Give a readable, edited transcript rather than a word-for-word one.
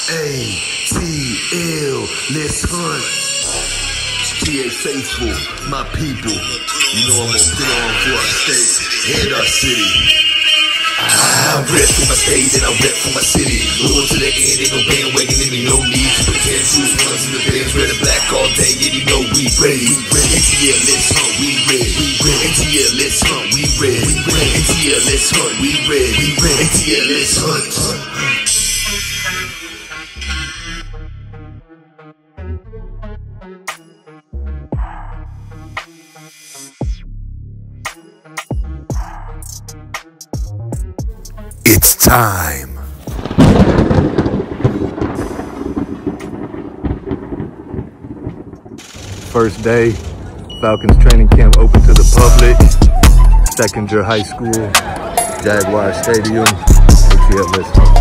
ATL, let's hunt. GA faithful, my people. You know I'm gonna put on for our state and our city. I rep for my state and I rep for my city. Loyal to the end, ain't no bandwagon in me. No need to pretend. Choose ones in the bands, red and black all day. And you know we ready. ATL, let's hunt, we ready. ATL, let's hunt, we ready. ATL, let's hunt, we ready. ATL, let's hunt. It's time. First day, Falcons training camp open to the public. Second year high school, Jaguar Stadium, ATL, let's hunt.